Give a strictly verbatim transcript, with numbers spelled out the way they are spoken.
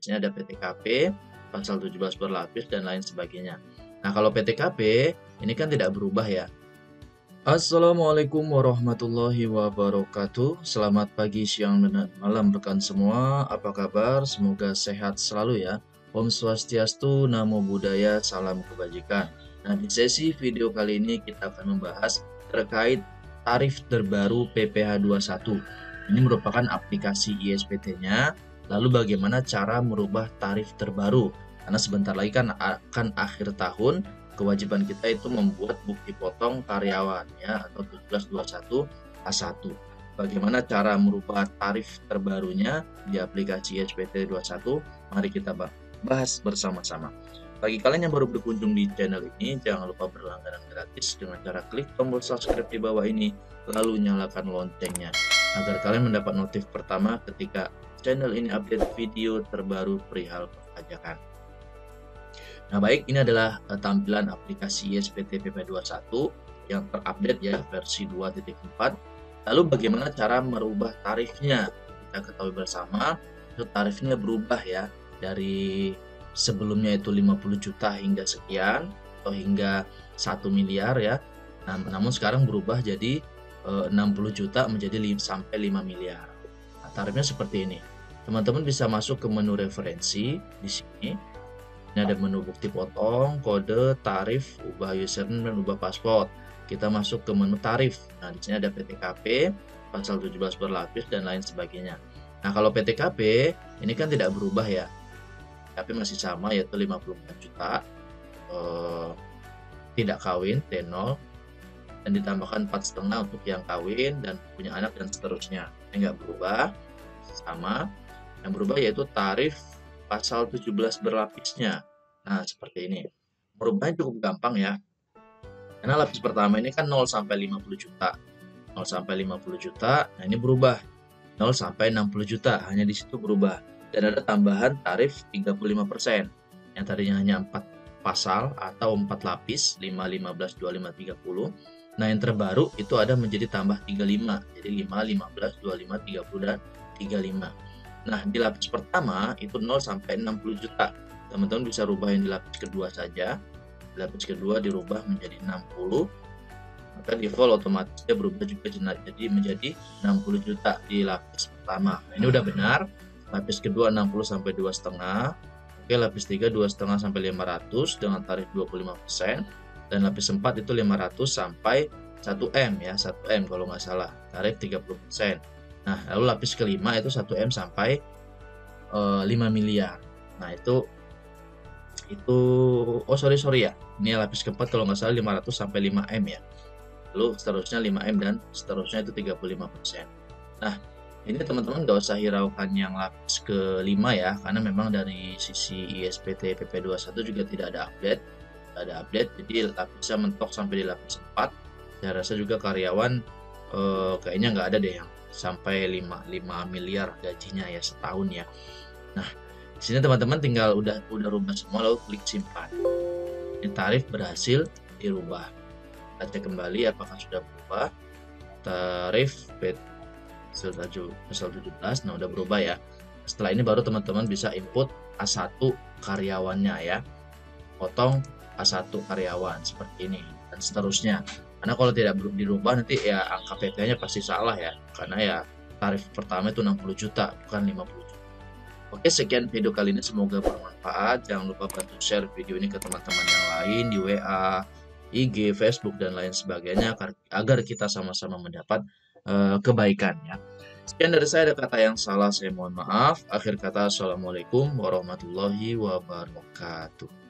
di sini ada P T K P, pasal tujuh belas berlapis, dan lain sebagainya. Nah, kalau P T K P, ini kan tidak berubah ya. Assalamualaikum warahmatullahi wabarakatuh. Selamat pagi, siang, dan malam rekan semua. Apa kabar? Semoga sehat selalu ya. Om Swastiastu, Namo Buddhaya, Salam Kebajikan. Nah, di sesi video kali ini kita akan membahas terkait tarif terbaru P P H dua puluh satu. Ini merupakan aplikasi I S P T-nya. Lalu bagaimana cara merubah tarif terbaru? Karena sebentar lagi kan akan akhir tahun, kewajiban kita itu membuat bukti potong karyawan ya, atau tujuh belas dua puluh satu A satu. Bagaimana cara merubah tarif terbarunya di aplikasi I S P T dua puluh satu? Mari kita bahas bersama-sama. Bagi kalian yang baru berkunjung di channel ini, jangan lupa berlangganan gratis dengan cara klik tombol subscribe di bawah ini, lalu nyalakan loncengnya agar kalian mendapat notif pertama ketika channel ini update video terbaru perihal perpajakan. Nah, baik, ini adalah uh, tampilan aplikasi I S P T P P dua puluh satu yang terupdate ya, versi dua titik empat. Lalu bagaimana cara merubah tarifnya? Kita ketahui bersama, itu tarifnya berubah ya, dari sebelumnya itu lima puluh juta hingga sekian, atau hingga satu miliar ya. Nah, namun sekarang berubah jadi uh, enam puluh juta menjadi sampai lima miliar. Nah, tarifnya seperti ini. Teman-teman bisa masuk ke menu referensi di sini. Ini ada menu bukti potong, kode, tarif, ubah username, dan ubah password. Kita masuk ke menu tarif. Nah, di sini ada P T K P, pasal tujuh belas berlapis, dan lain sebagainya. Nah, kalau P T K P, ini kan tidak berubah ya. Tapi masih sama, yaitu lima puluh empat juta. Eh, tidak kawin, T nol. Dan ditambahkan empat koma lima untuk yang kawin dan punya anak, dan seterusnya. Ini nggak berubah, sama. Yang berubah yaitu tarif pasal tujuh belas berlapisnya. Nah, seperti ini. Merubahnya cukup gampang ya. Karena lapis pertama ini kan nol sampai lima puluh juta. nol sampai lima puluh juta, nah ini berubah. nol sampai enam puluh juta, hanya di situ berubah. Dan ada tambahan tarif tiga puluh lima persen. Yang tadinya hanya empat pasal atau empat lapis, lima, lima belas, dua puluh lima, tiga puluh. Nah, yang terbaru itu ada menjadi tambah tiga puluh lima. Jadi lima, lima belas, dua puluh lima, tiga puluh, dan tiga puluh lima. Nah, di lapis pertama itu nol sampai enam puluh juta. Teman-teman bisa rubah yang di lapis kedua saja. Di lapis kedua dirubah menjadi enam puluh. Maka default otomatis dia berubah juga jadi menjadi enam puluh juta di lapis pertama. Nah, ini udah benar. Lapis kedua enam puluh sampai dua koma lima. Oke, lapis tiga dua koma lima sampai lima ratus dengan tarif dua puluh lima persen. Dan lapis empat itu lima ratus sampai satu M ya, satu M kalau nggak salah. Tarif tiga puluh persen. Nah, lalu lapis kelima itu satu M sampai uh, lima miliar. Nah, itu itu oh sorry sorry ya. Ini lapis keempat kalau nggak salah lima ratus sampai lima M ya. Lalu seterusnya lima M dan seterusnya itu tiga puluh lima persen. Nah, ini teman-teman nggak usah hiraukan yang lapis kelima ya, karena memang dari sisi I S P T P P dua puluh satu juga tidak ada update. Tidak ada update, jadi lapisnya mentok sampai di lapis empat. Saya rasa juga karyawan eh, kayaknya nggak ada deh yang sampai lima miliar gajinya ya setahun ya. Nah, di sini teman-teman tinggal udah udah rubah semua, lalu klik simpan. Ini tarif berhasil dirubah. Kita cek kembali apakah sudah berubah. Tarif pasal tujuh belas, nah udah berubah ya. Setelah ini baru teman-teman bisa input A satu karyawannya ya. Potong A satu karyawan seperti ini dan seterusnya. Karena kalau tidak dirubah nanti ya angka P P H-nya pasti salah ya. Karena ya tarif pertama itu enam puluh juta, bukan lima puluh juta. Oke, sekian video kali ini, semoga bermanfaat. Jangan lupa bantu share video ini ke teman-teman yang lain di W A, I G, Facebook, dan lain sebagainya agar kita sama-sama mendapat uh, kebaikan ya. Sekian dari saya, ada kata yang salah saya mohon maaf. Akhir kata, assalamualaikum warahmatullahi wabarakatuh.